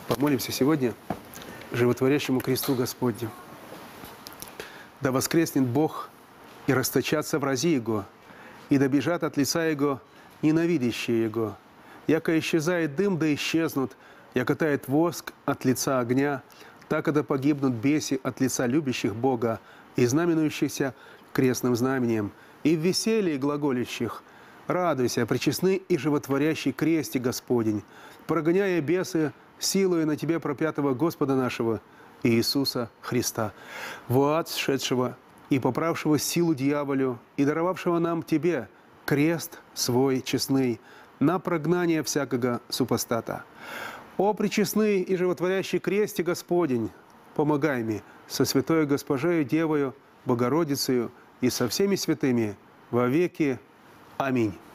Помолимся сегодня животворящему кресту Господню. Да воскреснет Бог и расточатся врази Его, и да бежат от лица Его ненавидящие Его. Яко исчезает дым, да исчезнут, яко тает воск от лица огня, так и да погибнут беси от лица любящих Бога и знаменующихся крестным знамением, и в веселье глаголящих. Радуйся, пречестный и животворящий кресте Господень, прогоняя бесы, силою на Тебе пропятого Господа нашего Иисуса Христа, в ад сшедшего и поправшего силу дьяволю, и даровавшего нам Тебе крест свой честный на прогнание всякого супостата. О, пречестный и животворящий кресте Господень, помогай мне со святой Госпожею Девою, Богородицею и со всеми святыми во веки. Аминь.